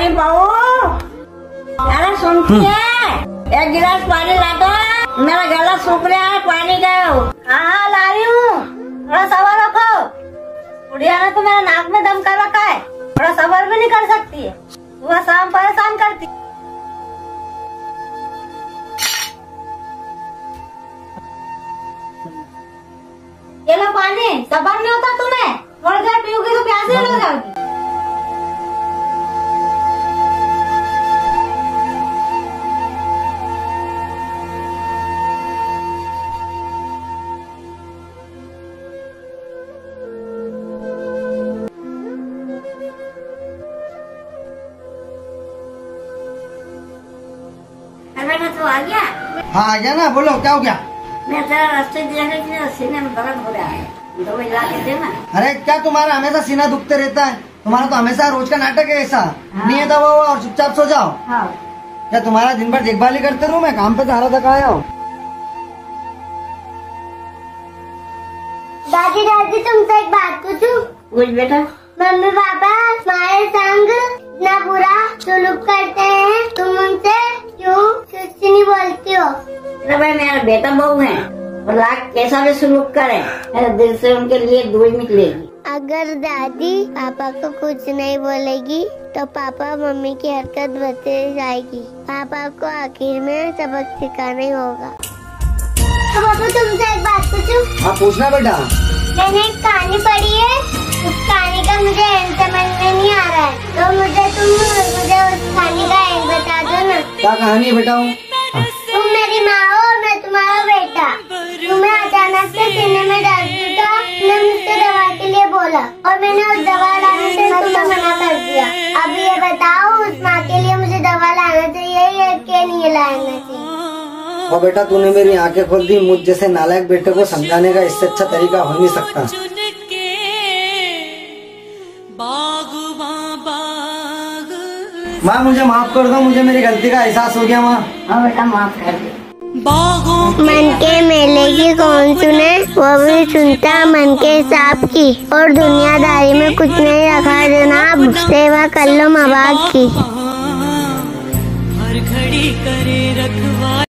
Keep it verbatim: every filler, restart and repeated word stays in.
अरे बहू, अरे सुनती है, एक गिलास पानी ला दो, मेरा गला सूख रहा है, पानी का। हाँ हाँ ला रही हूँ, थोड़ा सबर रखो। बुढ़िया ने तो मेरा नाक में दम कर रखा है, थोड़ा सबर भी नहीं कर सकती है, सुबह शाम परेशान करती। ये लो पानी, सबर नहीं होता तुम्हें, थोड़ी देर पियोगी तो प्यास ही हो जाओगी। बेटा तो आ गया? हाँ आ गया ना, बोलो क्या हो गया? मैं तेरा रास्ते देखने के लिए सीने में दर्द हो रहा है, दवाई ला के देना। अरे क्या तुम्हारा हमेशा सीना दुखते रहता है? तुम्हारा तो हमेशा रोज का नाटक है ऐसा। हाँ। नहीं है दवा हुआ और चुपचाप सो जाओ। हाँ। क्या तुम्हारा दिन भर देखभाल ही करते रहूं? मैं काम पे सारा थका आया हूँ। दादी दादी तुमसे एक बात पूछूं? पूछ बेटा। मम्मी पापा हमारे संग इतना बुरा सुलूक करते हैं, तुम उनसे क्यों कुछ नहीं बोलती हो? अरे भाई मेरा बेटा बहू है, और लाख कैसा भी सुलूक करे, मेरे दिल से उनके लिए दुआ निकलेगी। अगर दादी पापा को कुछ नहीं बोलेगी तो पापा मम्मी की हरकत बदल जाएगी। पापा को आखिर में सबक सिखाना ही होगा। तो पापा तुमसे एक बात पूछूं? हाँ पूछना बेटा। मैंने एक कहानी पढ़ी है, उस कहानी का मुझे एंड समझ में नहीं आ रहा है, तो मुझे तुम मुझे उस कहानी का एंड बता दो ना। क्या कहानी है बेटा? तुम मेरी माँ हो और मैं तुम्हारा बेटा। तुम्हें अचानक से सीने में दर्द था, तुमने मुझसे दवा के लिए बोला और मैंने उस दवा लाने से तुम्हें मना कर दिया। अब ये बताओ उस माँ के लिए मुझे दवा लाना चाहिए या के नहीं लाना चाहिए? और बेटा तूने मेरी आंखें खोल दी। मुझ जैसे नालायक बेटे को समझाने का इससे अच्छा तरीका हो नहीं सकता। माँ मुझे माफ कर दो, मुझे मेरी गलती का एहसास हो गया माँ। हाँ बेटा माफ कर दे। मन के मेले की कौन सुने, वो भी सुनता मन के हिसाब की। और दुनियादारी में कुछ नहीं रखा जनाब, सेवा कर लो माँ बाप की। हर घड़ी करे रखवा।